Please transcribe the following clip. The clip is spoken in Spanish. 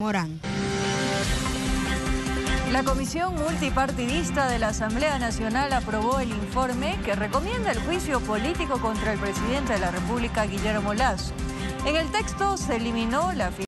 Morán. La Comisión Multipartidista de la Asamblea Nacional aprobó el informe que recomienda el juicio político contra el presidente de la República, Guillermo Lasso. En el texto se eliminó la